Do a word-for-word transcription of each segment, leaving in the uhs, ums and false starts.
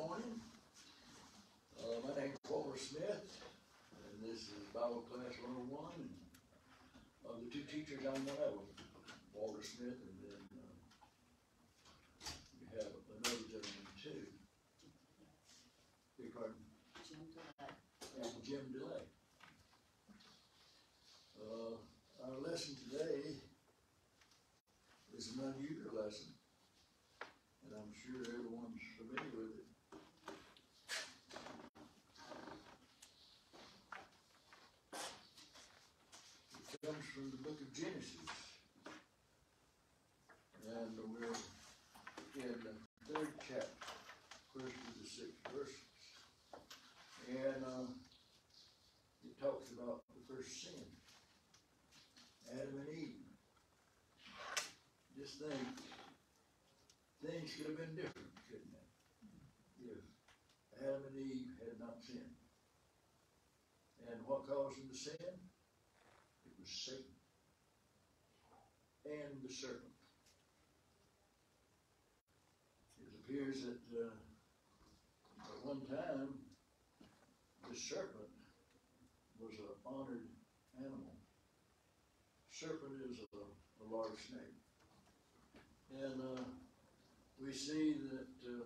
morning. Uh, my name is Walter Smith, and this is Bible Class one oh one. And of the two teachers, I'm one of them, Walter Smith, and then uh, we have another gentleman too. Beg pardon? Jim Delay. And Jim Delay. Uh, our lesson today is an unusual lesson, and I'm sure everyone's familiar with it. It comes from the book of Genesis, and we're in the third chapter, first to the sixth verses, and uh, it talks about the first sin, Adam and Eve. Just think, things could have been different, couldn't they? If Adam and Eve had not sinned. And what caused them to sin? It was Satan and the serpent. It appears that uh, at one time, the serpent was an honored animal. Serpent is a, a large snake. And uh, we see that uh,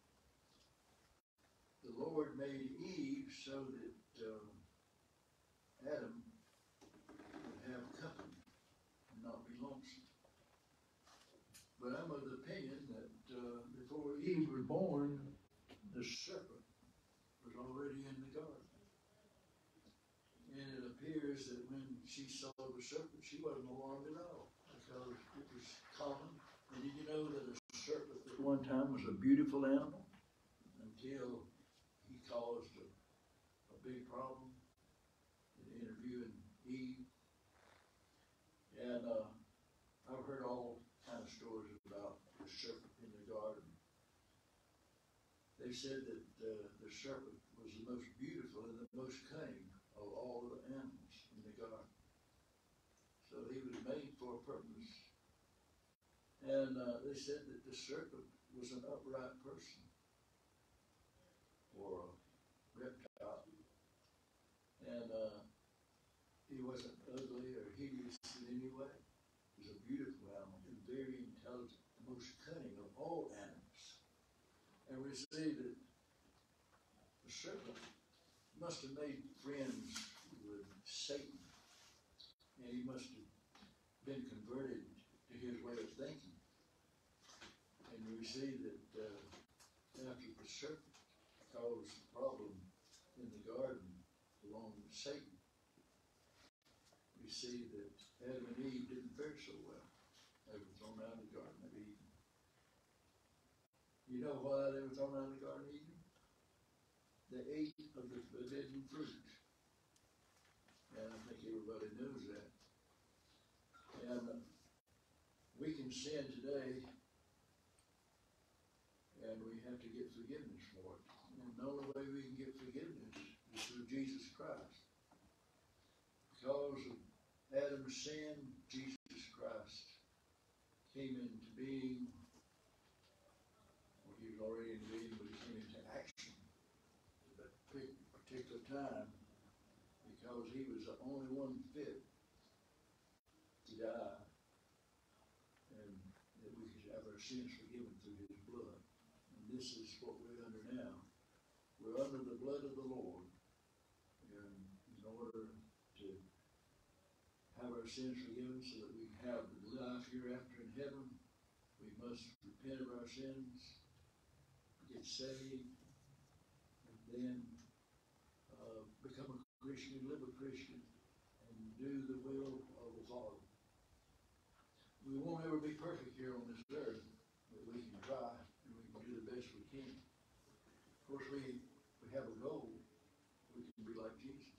the Lord made Eve so that uh, Adam would have company and not be lonesome. But I'm of the opinion that uh, before Eve was born, the serpent was already in the garden. And it appears that when she saw the serpent, she wasn't alarmed at all, because it was common. And did you know that a serpent at one time was a beautiful animal until he caused a, a big problem in interviewing Eve? And uh, I've heard all kind of stories about the serpent in the garden. They said that uh, the serpent was the most beautiful and the most cunning of all of the animals in the garden. So he was made for a purpose. And uh, they said that the serpent was an upright person, or a reptile. And uh, he wasn't ugly or hideous in any way. He was a beautiful animal and very intelligent, the most cunning of all animals. And we see that the serpent must have made friends with Satan, and he must have been converted to his way of thinking. And we see that uh, after the serpent caused a problem in the garden along with Satan, we see that Adam and Eve didn't fare so well. They were thrown out of the Garden of Eden. You know why they were thrown out of the Garden of Eden? They ate of the forbidden fruit. And I think everybody knows that. And uh, we can sin today, and we have to get forgiveness for it. And the only way we can get forgiveness is through Jesus Christ. Because of Adam's sin, Jesus Christ came into being. Well, he was already in being, but he came into action at that particular time, because he was the only one fit to die, and that we could have our sins forgiven through his blood. And this is what we're under now. We're under the blood of the Lord, and in order to have our sins forgiven so that we have life hereafter in heaven, we must repent of our sins, get saved, and then uh, become a Christian, live a Christian, and do the will of the Father. We won't ever be perfect here on this earth, but we can try, and we can do the best we can. Of course, we, we have a goal. We can be like Jesus.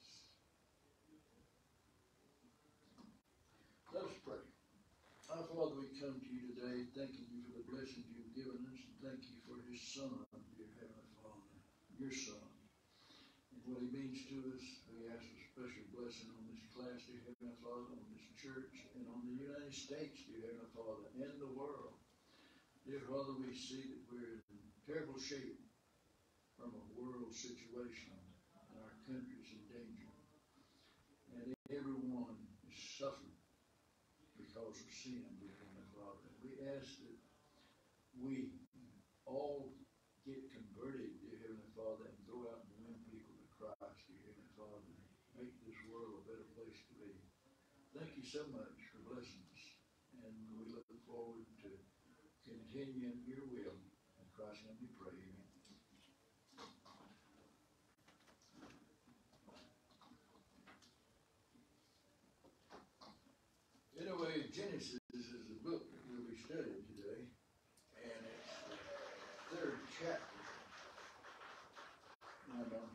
Let us pray. Our Father, we come to you today thanking you for the blessings you've given us, and thank you for his Son, dear Heavenly Father, your Son, and what he means to us. We ask a special blessing on this class, dear Heavenly Father, on this church, and on the United States, dear Heavenly Father, and the world. Dear Father, we see that we're in terrible shape from a world situation, and our country's in danger. And everyone is suffering because of sin, dear Heavenly Father. We ask that we all get converted, dear Heavenly Father, and go out and win people to Christ, dear Heavenly Father. Make this world a better place to be. Thank you so much for blessing us, and we look forward to continuing your will. In Christ's name we pray, amen. Anyway, Genesis is the book that we'll be studying today, and it's the third chapter. And, um,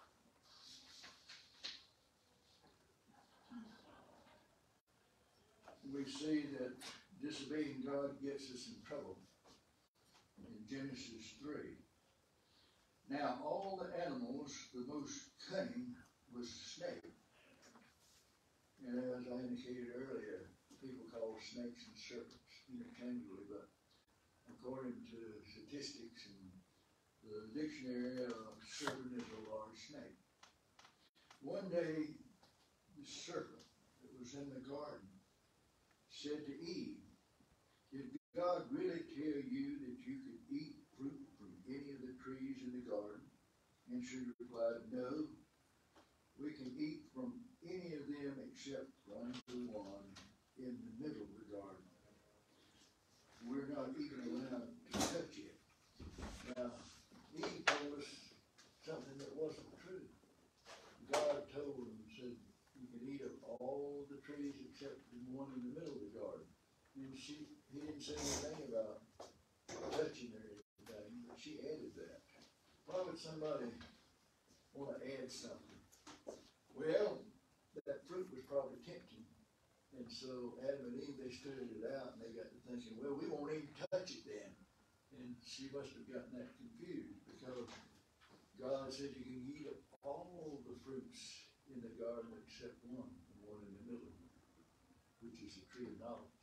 we see that disobeying God gets us in trouble in Genesis three. Now, all the animals, the most cunning was the snake. And as I indicated earlier, people call snakes and serpents interchangeably, but according to statistics and the dictionary, a serpent is a large snake. One day, the serpent that was in the garden said to Eve, "Did God really tell you that you could eat fruit from any of the trees in the garden?" And she replied, "No, we can eat from any of them except from the one in the middle of the garden. We're not even allowed to touch it." Now, Eve told us something that wasn't true. God told him, said, "You can eat of all the trees except the one in the middle of the garden." And she, he didn't say anything about touching or anything, but she added that. Why would somebody want to add something? Well, that fruit was probably tempting. And so Adam and Eve, they stood it out, and they got to thinking, well, we won't even touch it then. And she must have gotten that confused, because God said you can eat of all the fruits in the garden except one, the one in the middle, which is the tree of knowledge.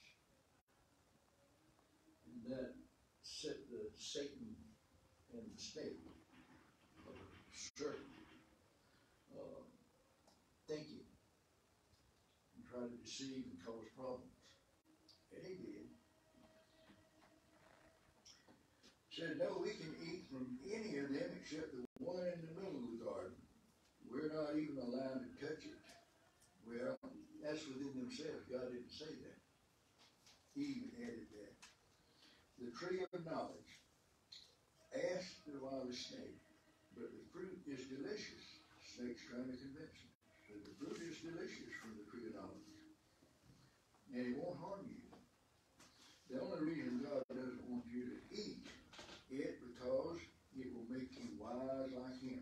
And that set the Satan and the snake, or serpent, uh, thinking, and try to deceive and cause problems. And he did. Said, "No, we can eat from any of them except the one in the middle of the garden. We're not even allowed to touch it." Well, that's within themselves. God didn't say that. Eve added that. The tree of knowledge asked the wild snake, "But the fruit is delicious." Snake's trying to convince him. But the fruit is delicious from the tree of knowledge, and it won't harm you. The only reason God doesn't want you to eat it because it will make you wise like him.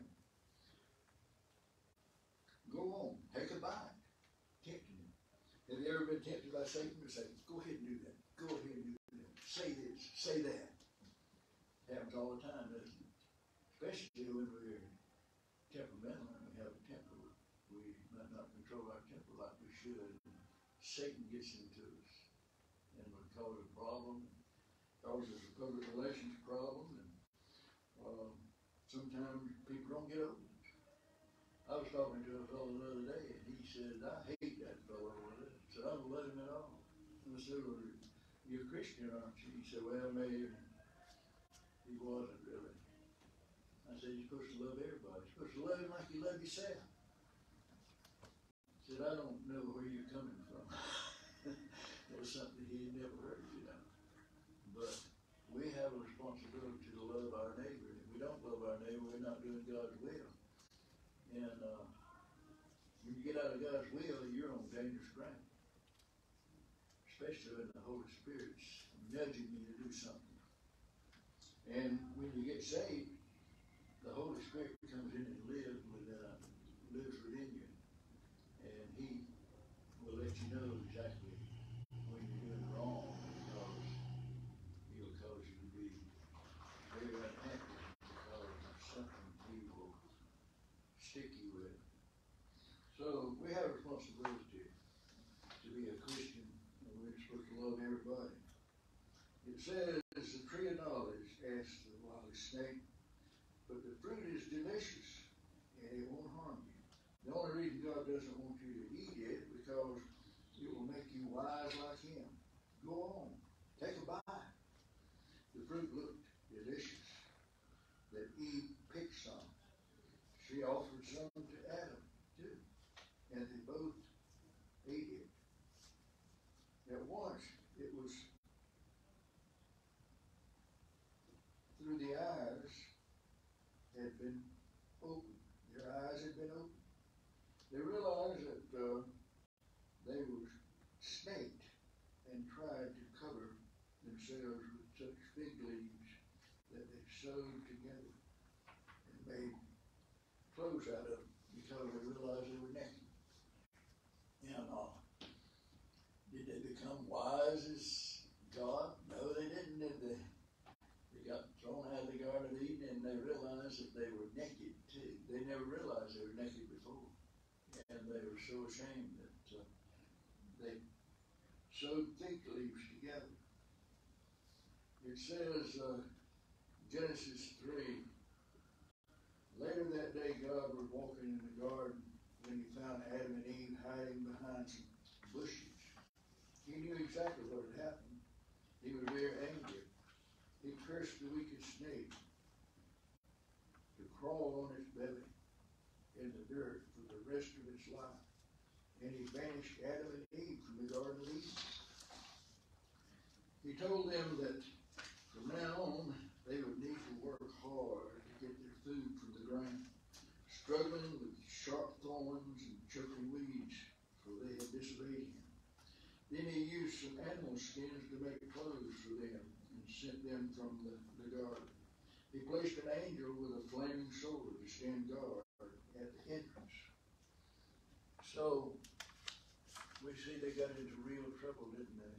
Go on, take a bite. Tempting him. Have you ever been tempted by Satan to say, "Go ahead and do that. Go ahead and do that. Say this, say that." It happens all the time, doesn't it? Especially when we're temperamental and we have a temper. We might not control our temper like we should. Satan gets into us and will cause a problem, causes a public relations problem, and uh, sometimes people don't get over it. I was talking to a fellow the other day, and he said, "I hate that fellow over there." I said, "I don't let him at all." And I said, "Well, you're a Christian, aren't you?" He said, "Well, maybe." He wasn't really. I said, "You're supposed to love everybody. You're supposed to love him like you love yourself." He said, "I don't know where you're coming from." It was something he had never heard, you know. But we have a responsibility to love our neighbor. If we don't love our neighbor, we're not doing God's will. And uh, when you get out of God's will, you're on dangerous ground. Especially when the Holy Spirit's nudging you to do something. And when you get saved, the Holy Spirit comes in and lives within, uh, lives within you. And he will let you know exactly when you're doing wrong, because he'll cause you to be very unhappy because of something he will stick you with. So we have a responsibility to be a Christian, and we're supposed to love everybody. It says, the tree of knowledge asked the wily snake, But the fruit is delicious, and it won't harm you. The only reason God doesn't want you to eat it because it will make you wise like Him. Go on, take a bite. The fruit looked delicious. That Eve picked some. She offered some to Adam too, and they both ate it. At once, it was through the eyes had been opened. Their eyes had been opened. They realized that uh, they were snaked and tried to cover themselves with such fig leaves that they sewed together and made clothes out of them because they realized they were naked. And uh, did they become wise as God? No, they didn't, did they? They got thrown out of the Garden of Eden and they realized that they were naked too. They never realized they were naked before. And they were so ashamed that uh, they sewed fig leaves together. It says, uh, Genesis three, later that day God was walking in the garden when He found Adam and Eve hiding behind some bushes. He knew exactly what had happened. He was very angry. He cursed the wicked snake to crawl on its belly in the dirt for the rest of its life. And He banished Adam and Eve from the Garden of Eden. He told them that from now on they would need to work hard to get their food from the ground, struggling with sharp thorns and choking weeds, for they had disobeyed Him. Then He used some animal skins to make clothes for them and sent them from the, the garden. He placed an angel with a flaming sword to stand guard at the entrance. So, we see they got into real trouble, didn't they?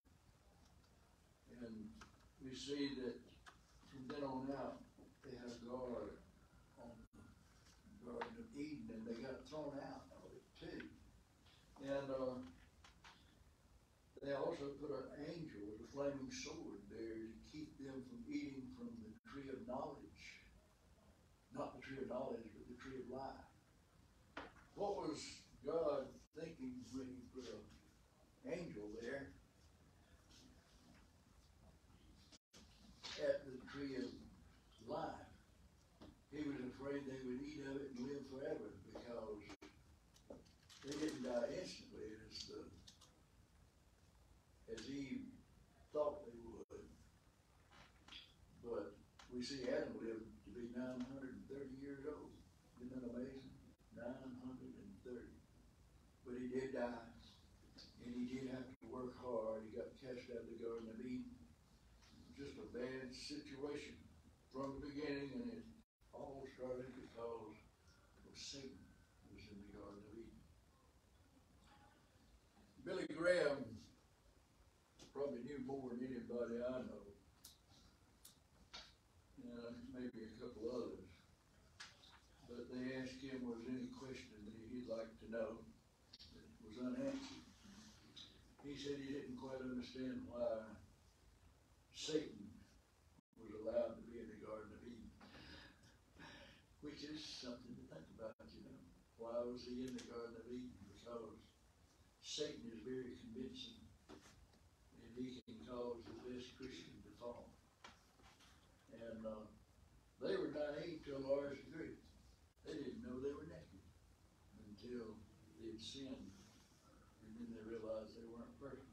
And we see that from then on out, they had a guard on the Garden of Eden, and they got thrown out of it too. And uh, they also put an angel with a flaming sword there to keep them from eating from the tree of knowledge. Not the tree of knowledge, but the tree of life. What was God thinking when He put an angel there at the tree of life? He was afraid they would eat of it and live forever because they didn't die instantly as the as Eve thought they would. But we see Adam lived to be nine hundred thirty years old. Isn't that amazing? nine hundred thirty. But he did die, and he did have to work hard. He got cast out of the Garden of Eden. Just a bad situation from the beginning, and it all started because of Satan was in the Garden of Eden. Billy Graham probably knew more than anybody I know, and maybe a couple others. But they asked him, was there any question that he'd like to know that was unanswered. He said he didn't quite understand why Satan was allowed to be in the Garden of Eden, which is something to think about, you know. Why was he in the Garden of Eden? Because Satan is very convincing, and he can cause the best Christian to fall. And uh, they were naive to a large degree. They didn't know they were naked until they had sinned, and then they realized they weren't perfect.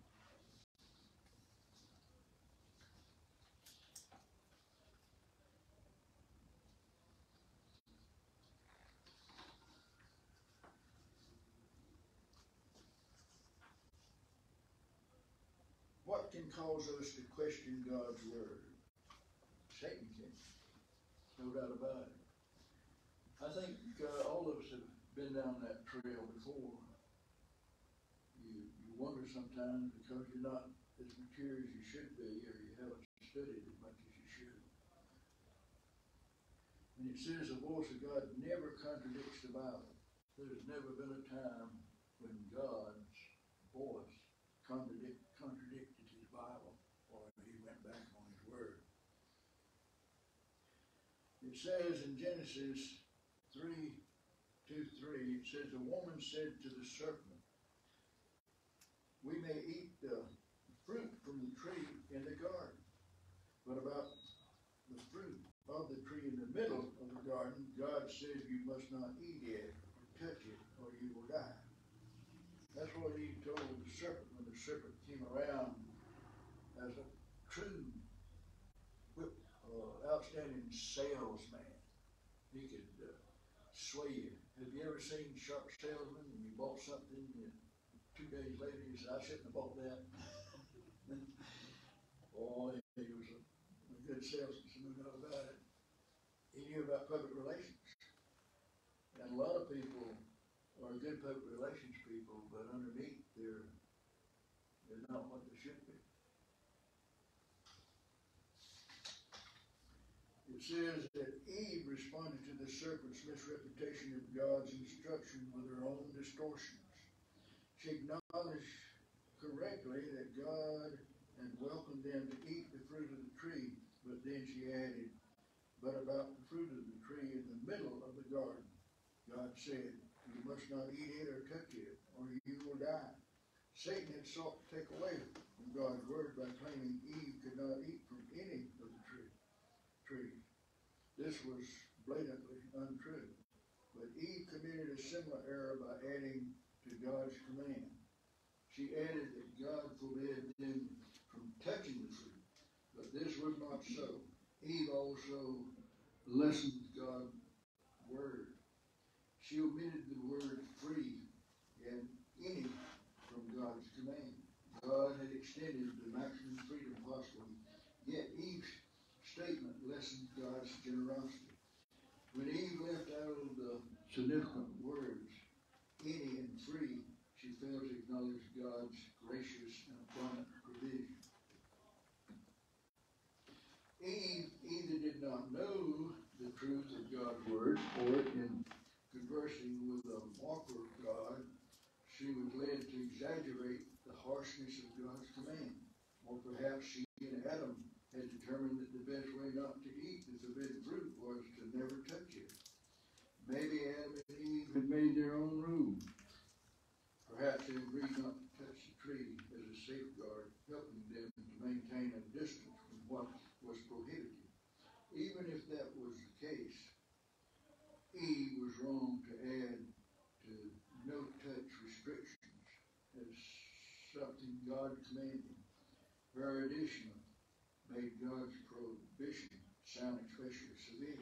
What can cause us to question God's word? Satan can. No doubt about it. I think uh, all of us have been down that trail before. You, you wonder sometimes because you're not as mature as you should be, or you haven't studied as much as you should. And it says the voice of God never contradicts the Bible. There's never been a time when God's voice contradict, contradicted his Bible, or he went back on his word. It says in Genesis three, two, three, it says, the woman said to the serpent, we may eat the fruit from the tree in the garden, but about the fruit of the tree in the middle of the garden, God said you must not eat it or touch it, or you will die. That's what he told the serpent when the serpent came around as a true, uh, outstanding salesman. He could uh, sway you. Have you ever seen Sharp Salesman and you bought something and two days later you said, I shouldn't have bought that? Boy, he was a, a good salesman, no doubt about it. He knew about public relations. And a lot of people are good public relations people, but underneath they're, they're not what they should be. It says that Eve responded to the serpent's misrepresentation of God's instruction with her own distortions. She acknowledged correctly that God had welcomed them to eat the fruit of the tree, but then she added, but about the fruit of the tree in the middle of the garden, God said, you must not eat it or touch it, or you will die. Satan had sought to take away from God's word by claiming Eve could not eat from any of the tree, trees. This was blatantly untrue. But Eve committed a similar error by adding to God's command. She added that God forbid them from touching the fruit, but this was not so. Eve also lessened God's word. She omitted the word free and any from God's command. God had extended the maximum freedom possible, yet Eve's statement lessened God's generosity. When Eve left out of the significant words, any and free, she failed to acknowledge God's gracious and abundant provision. Eve either did not know the truth of God's word, or in conversing with a mocker of God, she was led to exaggerate the harshness of God's command. Or perhaps she and Adam had determined that the best way not to eat the forbidden fruit was to never touch it. Maybe Adam and Eve had made their own rule. Perhaps they agreed not to touch the tree as a safeguard, helping them to maintain a distance from what was prohibited. Even if that was the case, Eve was wrong to add to no-touch restrictions as something God commanded. Her addition made God's prohibition sound especially severe.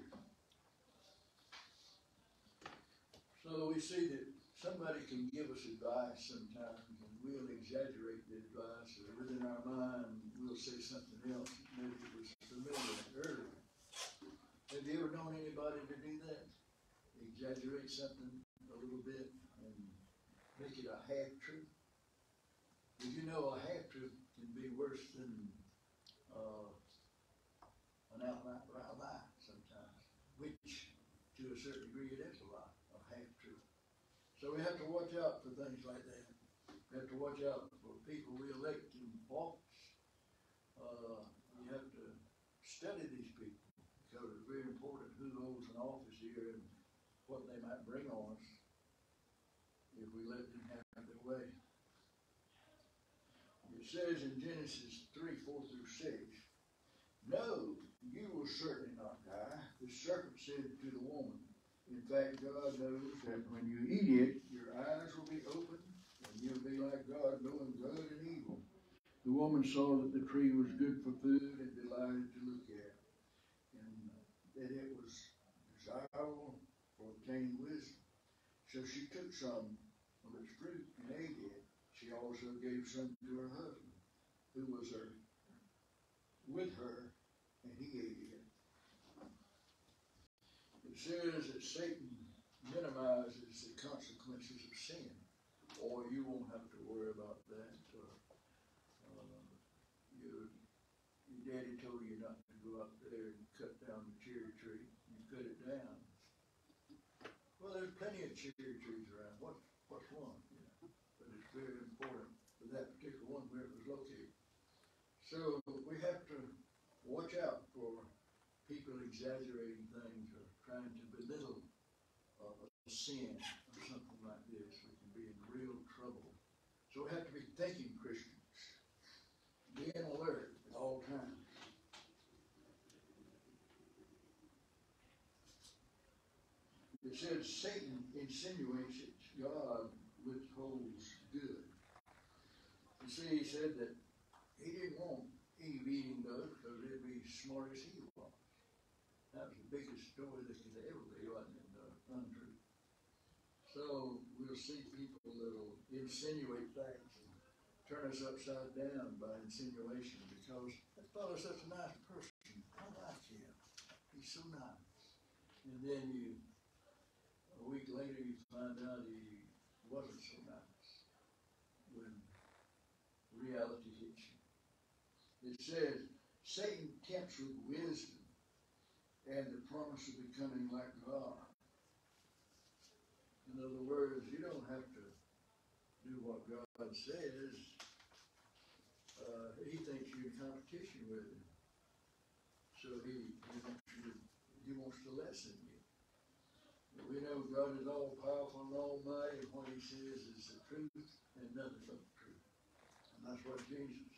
So we see that somebody can give us advice sometimes, and we'll exaggerate the advice, or within our mind we'll say something else that maybe was familiar earlier. Have you ever known anybody to do that? Exaggerate something a little bit and make it a half-truth? Did you know a half-truth can be worse than uh, an outright lie sometimes, which to a certain degree it is a lie, a half-truth. So we have to watch out for things like that. We have to watch out for people we elect in office. Uh, you have to study these people, because it's very important who holds an office here and what they might bring on us if we let them have their way. It says in Genesis three, four through six, no, you will certainly not die, the serpent said to the woman. In fact, God knows that when you eat it, your eyes will be opened, and you'll be like God, knowing good and evil. The woman saw that the tree was good for food and delighted to look at, and that it was desirable for obtaining wisdom. So she took some of its fruit and ate it. She also gave some to her husband, who was her, with her, and he ate it. It says that Satan minimizes the consequences of sin, or you won't have to worry about that. Uh, uh, your, your daddy told you not to go up there and cut down the cherry tree. You cut it down. Well, there's plenty of cherry trees around. What, what's one? You know? But it's very important for that particular one where it was located. So we have to watch out for people over-exaggerating things or trying to belittle uh, a sin or something like this, we can be in real trouble. So we have to be thinking Christians, being alert at all times. It says Satan insinuates that God withholds good. You see, he said that he didn't want Eve eating those because they'd be smart as he was. That was the biggest story that could ever be, wasn't it? The untruth. So we'll see people that will insinuate things and turn us upside down by insinuation because that fellow's such a nice person. I like him. He's so nice. And then you, a week later, you find out he wasn't so nice when reality hits you. It says, Satan tempts with wisdom and the promise of becoming like God. In other words, you don't have to do what God says. Uh, he thinks you're in competition with him. So he, he wants you to, he wants to lessen you. But we know God is all powerful and almighty, and what he says is the truth and nothing but the truth. And that's what Jesus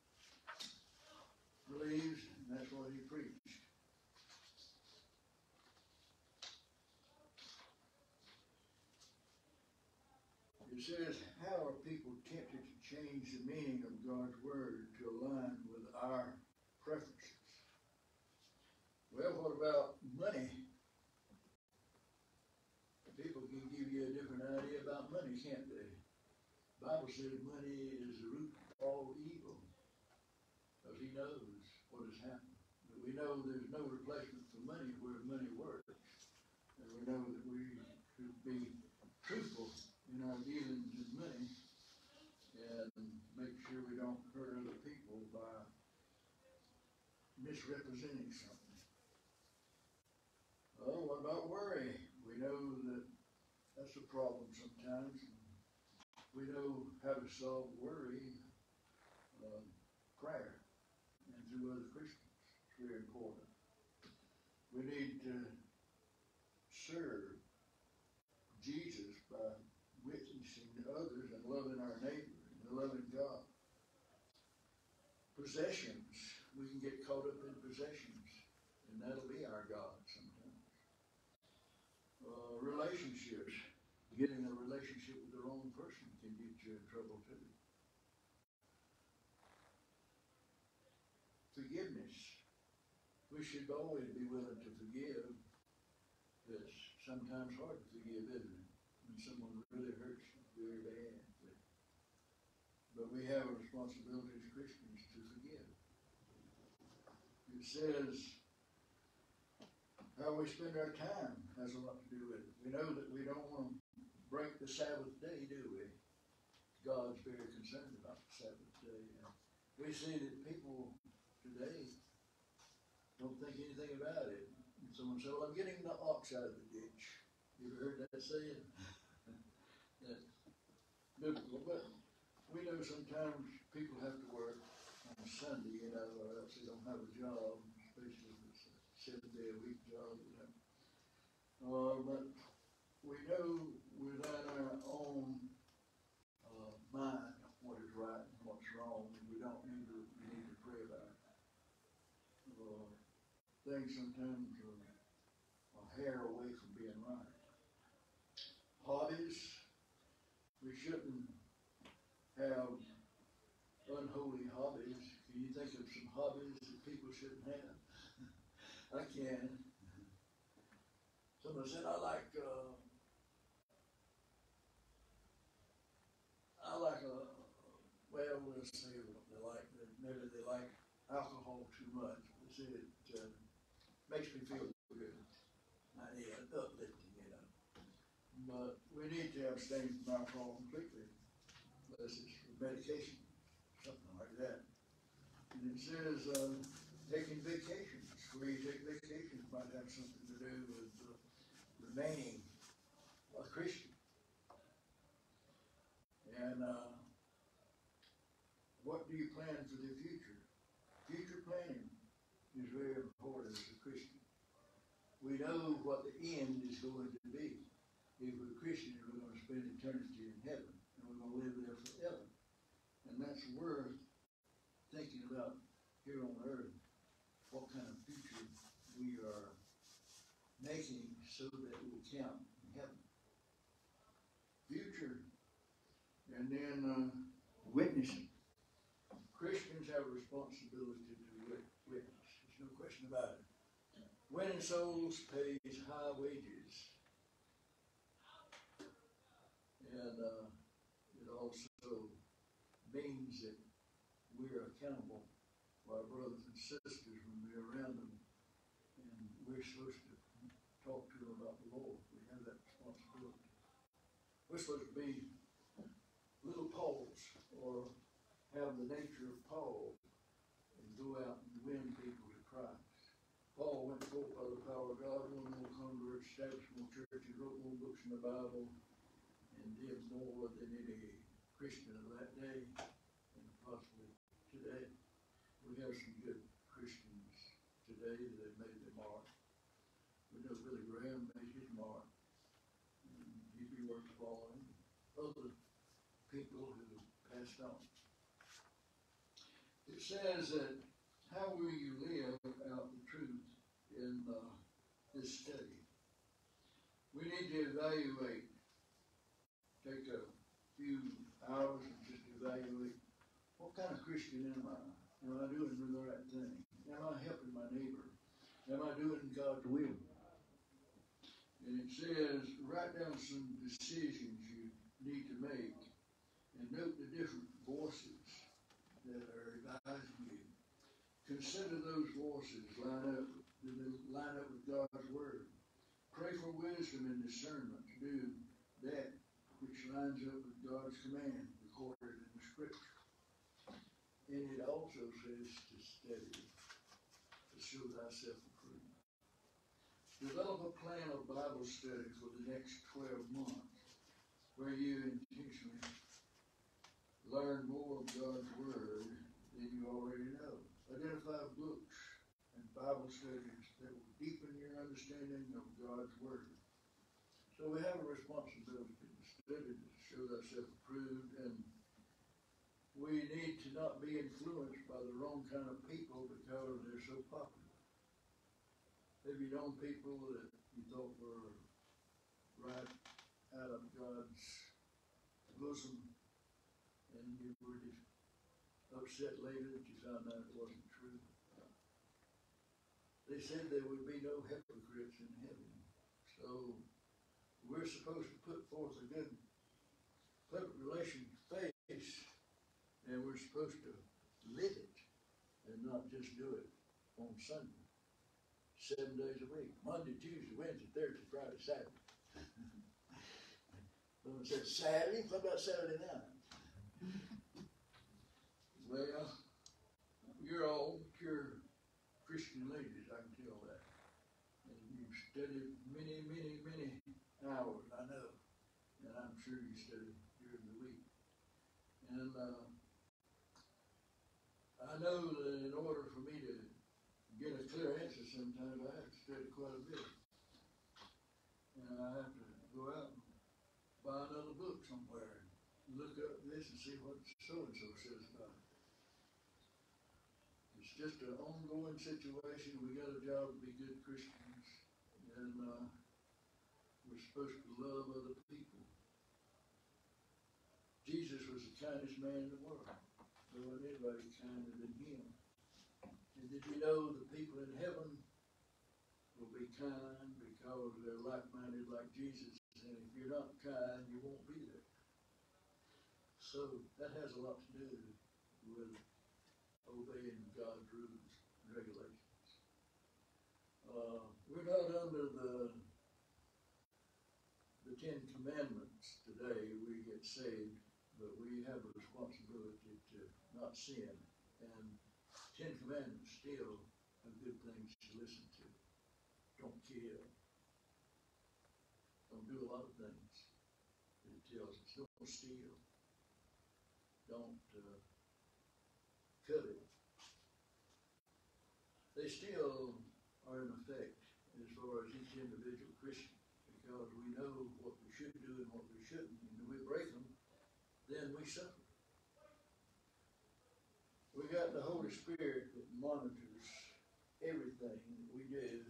believes, and that's what he preached. It says, how are people tempted to change the meaning of God's word to align with our preferences? Well, what about money? People can give you a different idea about money, can't they? The Bible says money is the root of all evil, because he knows what has happened. But we know there's no replacement for money where money works. And we know that we should be truthful in our dealings in money and make sure we don't hurt other people by misrepresenting something. Oh, what about worry? We know that that's a problem sometimes. We know how to solve worry, uh, prayer, and through other Christians. It's very important. We need to serve Jesus by witnessing to others and loving our neighbor and loving God. Possessions, we can get caught up in possessions, and that'll be our God sometimes. Uh, relationships, getting a relationship with the wrong person can get you in trouble too. Forgiveness, we should always be willing to forgive. It's sometimes hard to forgive, isn't it? When someone really hurts you very badly. But we have a responsibility as Christians to forgive. It says how we spend our time has a lot to do with it. We know that we don't want to break the Sabbath day, do we? God's very concerned about the Sabbath day. And we see that people today don't think anything about it. And someone said, well, I'm getting the ox out of the ditch. You ever heard that saying? That's biblical. But we know sometimes people have to work on Sunday, you know, or else they don't have a job, especially if it's a seven-day-a-week job, you know. Uh, but we know within our own uh, mind what is right and what's wrong, and we don't need to, we need to pray about it. Uh, things sometimes are a hair away from being right. Hobbies, we shouldn't have unholy hobbies. Can you think of some hobbies that people shouldn't have? I can. Someone said, I like, uh, I like, a, well, we'll say what they like. Maybe they like alcohol too much. They say it uh, makes me feel good. I need an uplifting, you know. But we need to abstain from alcohol completely, unless it's for medication, something like that. And it says uh, taking vacations. Where you take vacations might have something to do with uh, remaining a Christian. And uh, what do you plan for the future? Future planning is very important as a Christian. know what the end is going to be. If we're Christians, we're going to spend eternity in heaven, and we're going to live there forever. And that's worth thinking about here on earth, what kind of future we are making so that it will count in heaven. Future, and then uh, witnessing. Christians have a responsibility to witness. There's no question about it. Winning souls pays high wages. And uh, it also means that we're accountable for our brothers and sisters when we're around them. And we're supposed to talk to them about the Lord. We have that responsibility. We're supposed to be little Pauls, or have the nature of Paul, and go out and win people to Christ. Paul went forth by the power of God, won more converts, established more churches, wrote more books in the Bible, and did more than any Christian of that day, and possibly today. We have some good Christians today that have made their mark. We know Billy Graham made his mark, and he'd be worth following. Other people who passed on. It says that, how will you live out the truth in uh, this study? We need to evaluate, take a few hours and just evaluate, what kind of Christian am I? Am I doing the right thing? Am I helping my neighbor? Am I doing God's will? And it says, write down some decisions you need to make, and note the different voices that are advising you. Consider those voices line up, line up with God's word. Pray for wisdom and discernment to do that which lines up with God's command recorded in the Scripture. And it also says to study, to show thyself approved. Develop a plan of Bible study for the next twelve months, where you intentionally learn more of God's Word than you already know. Identify books and Bible studies that will deepen your understanding of God's Word. So we have a responsibility to study to show ourselves approved, and we need to not be influenced by the wrong kind of people because they're so popular. Maybe known people that you thought were right out of God's bosom, and you were just upset later that you found out it wasn't true. They said there would be no hypocrites in heaven. So we're supposed to put forth a good public relations face, and we're supposed to live it and not just do it on Sunday. Seven days a week. Monday, Tuesday, Wednesday, Thursday, Friday, Saturday. Someone said Saturday? What about Saturday night? Well, you're all pure Christian ladies, I can tell that. And you've studied many, many, many hours, I know. And I'm sure you study during the week. And uh, I know that in order for me to get a clear answer sometimes, I have to study quite a bit. And I have to go out and buy another book somewhere and look up this and see what so-and-so says about it. It's just an ongoing situation. We got a job to be good Christians, and uh, we're supposed to love other people. Jesus was the kindest man in the world. There wasn't anybody kinder than him. And did you know the people in heaven will be kind because they're like-minded like Jesus? And if you're not kind, you won't be there. So that has a lot to do with obeying God's rules and regulations. Uh, we're not under the the Ten Commandments today. We get saved, but we have a responsibility to not sin. And Ten Commandments still are good things to listen to. Don't kill. Don't do a lot of things that it tells us. Don't steal. Don't uh, covet. They still are in effect as far as each individual Christian, because we know what we should do and what we shouldn't, and if we break them, then we suffer. We got the Holy Spirit that monitors everything that we do,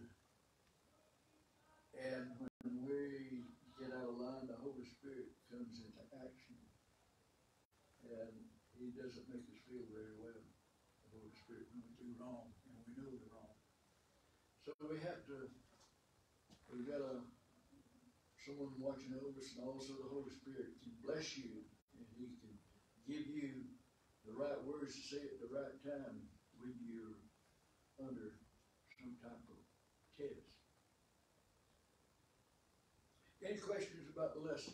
and when we get out of line, the Holy Spirit comes into action, and He doesn't make us feel very well. The Holy Spirit, when we do wrong, and we know we're wrong. So we have to, we've got a, someone watching over us, and also the Holy Spirit can bless you, and He can give you the right words to say at the right time when you're under some type of test. Any questions about the lesson?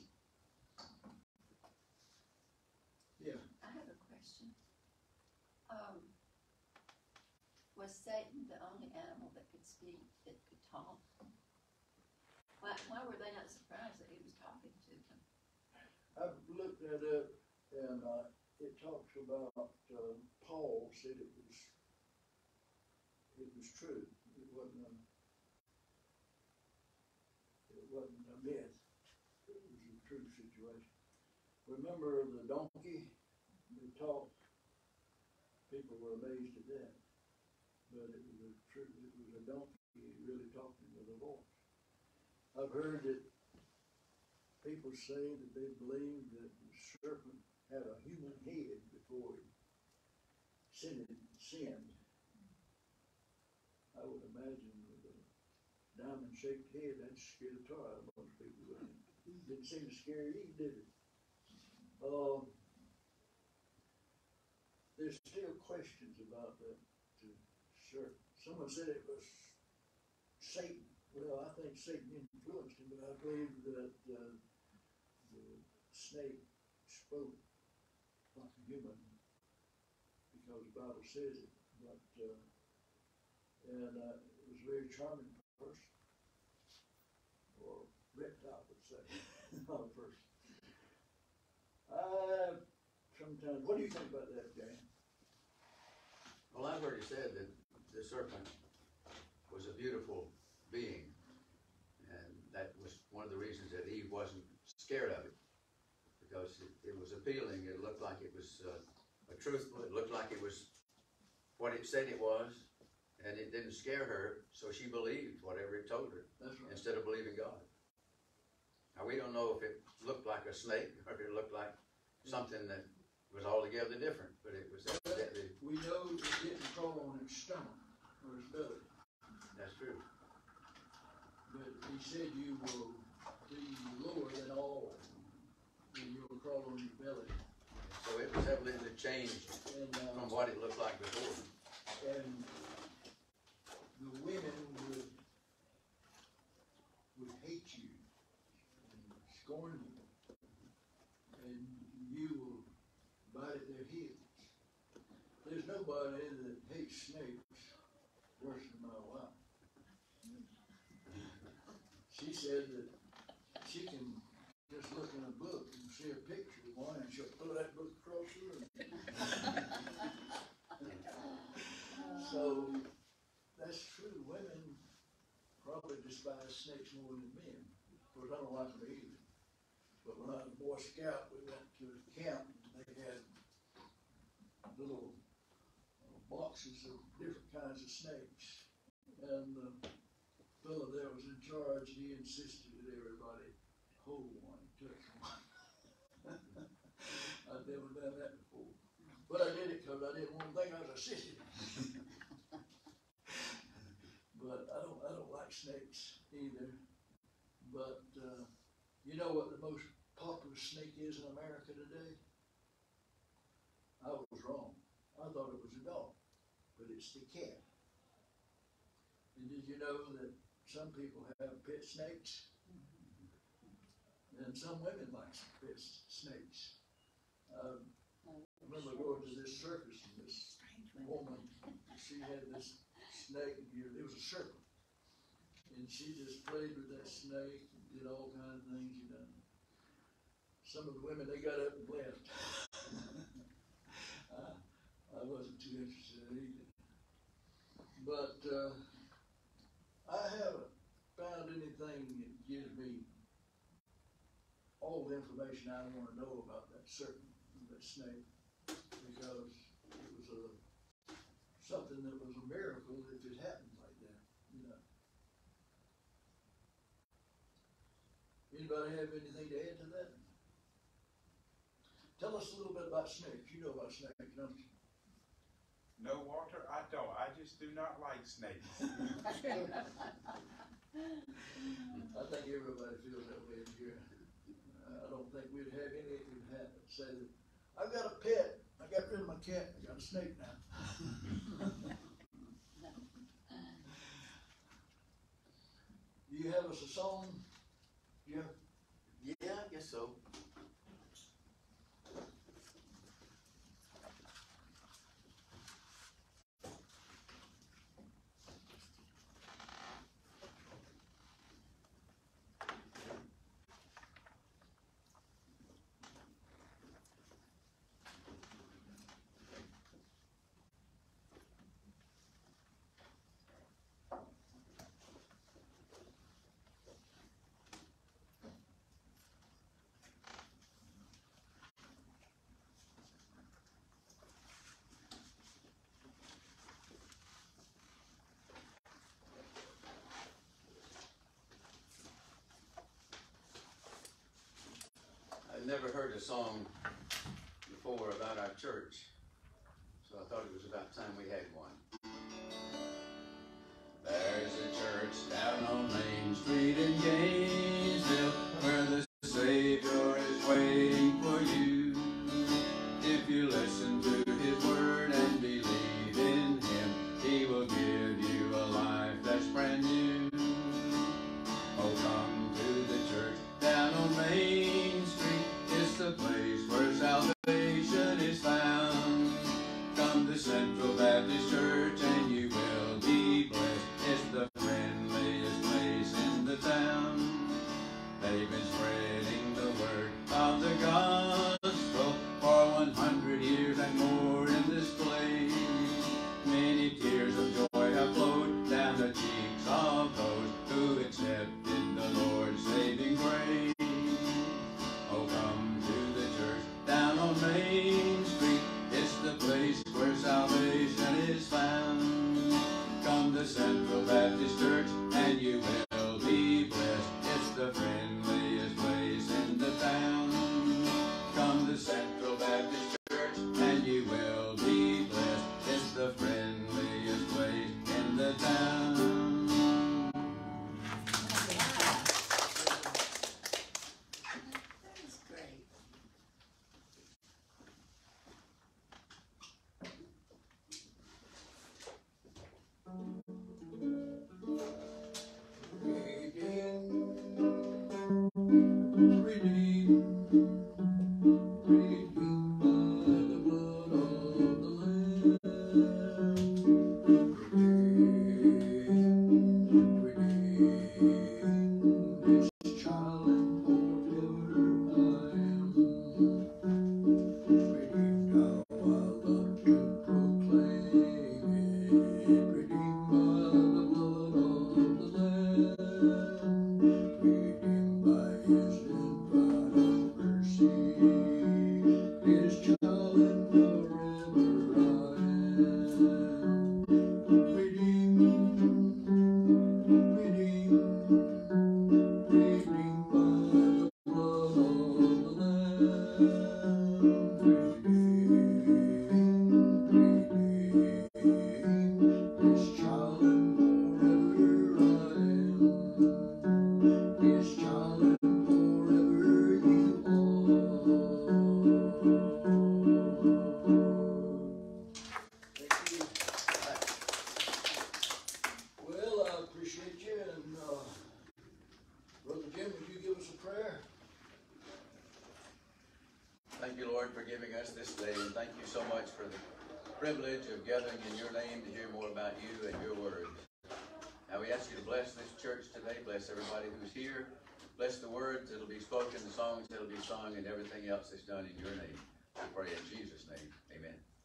Yeah. I have a question. Um, was Satan the only animal that could speak, that could talk? Why, why were they not surprised that he was talking to them? I've looked that up, and uh, it talks about uh, Paul said it was it was true. It wasn't a, it wasn't a myth. It was a true situation. Remember the donkey that talked? People were amazed at that, but it was a true. It was a donkey really talking with a voice. I've heard that people say that they believe that the serpent had a human head before he sinned. sinned. I would imagine with a diamond-shaped head, that'd scare the tar out of most people. Didn't seem to scare you, did it? Um, there's still questions about that to serpent. Someone said it was Satan. Well, I think Satan influenced him, but I believe that uh, the snake spoke like a human because the Bible says it. But uh, and uh, it was a very charming person, or reptile would say, not a person. Uh, sometimes, what do you think about that, Dan? Well, I've already said that the serpent was a beautiful being, and that was one of the reasons that Eve wasn't scared of it, because it, it was appealing. It looked like it was uh, a truthful. It looked like it was what it said it was, and it didn't scare her, so she believed whatever it told her. That's right. Instead of believing God. Now, we don't know if it looked like a snake or if it looked like something that was altogether different, but it was evidently. We know it didn't crawl on its stomach or its belly. That's true. But He said you will be lower than all, and you'll crawl on your belly. So it was evidently changed and, uh, from what it looked like before. And the women would would hate you and scorn you, and you will bite at their heels. There's nobody that hates snakes worse than my wife. She said that she can just look in a book and see a picture of one, and she'll throw that book across the room. So that's true. Women probably despise snakes more than men. Of course, I don't like them either. But when I was a Boy Scout, we went to a camp, and they had little uh, boxes of different kinds of snakes. And the fellow there was in charge. He insisted that everybody hold one and touch one. I'd never done that before. But I did it because I didn't want to think I was a sissy. But I don't, I don't like snakes either. But uh, you know what the most popular snake is in America today? I was wrong. I thought it was a dog, but it's the cat. And did you know that some people have pet snakes? And some women like pet snakes. Um, I remember going to this circus, and this woman, she had this snake, and it was a serpent. And she just played with that snake and did all kinds of things, you know. Some of the women, they got up and left. I, I wasn't too interested in it either. But uh, I have a anything that gives me all the information I want to know about that certain, that snake, because it was a, something that was a miracle if it happened like that, you know. Anybody have anything to add to that? Tell us a little bit about snakes. You know about snakes, don't you? No, Walter, I don't. I just do not like snakes. I think everybody feels that way in here. I don't think we'd have any that would have say that, I've got a pet, I got rid of my cat, I got a snake now. Do you have us a song? Yeah. Yeah, I guess so. I've never heard a song before about our church, so I thought it was about time we had one. There's a church down on Main Street in Gainesville where the Savior is waiting for you. If you listen to His word and believe in Him, He will give you a life that's brand new. Oh, come to the church down on Main Street. It's the place where salvation is found. Come to Central Baptist Church and you will be blessed. It's the friendliest place in the town. They've been spreading the word of the gospel for one hundred years and more in this place. Many tears of joy have flowed down the cheeks of those who accepted the Lord's saving grace. Oh, come to the church down on Main Street. It's the place where salvation is found. Come to Central Baptist Church and you will be blessed. It's the friendliest place in the town. Come to Central Baptist Church and you will be blessed. It's the friendliest place in the town. That is great. Redeemed, redeemed, redeemed by the blood of the Lamb. Redeemed, redeemed, His child and forever I am. Redeemed, how I love to proclaim it. Redeemed by the blood of the Lamb. Redeemed by His infinite mercy. His child and forever I am. Redeemed, redeemed, redeemed by the blood of the Lamb. Redeemed, redeemed, His child and forever I am. His child and forever you are. Thank you. Well, I appreciate you, and uh, Brother Jim, would you give us a prayer? Thank you, Lord, for giving us this day, and thank you so much for the privilege of gathering in your name to hear more about you and your words. Now we ask you to bless this church today, bless everybody who's here, bless the words that'll be spoken, the songs that'll be sung, and everything else that's done in your name. I pray in Jesus' name, amen.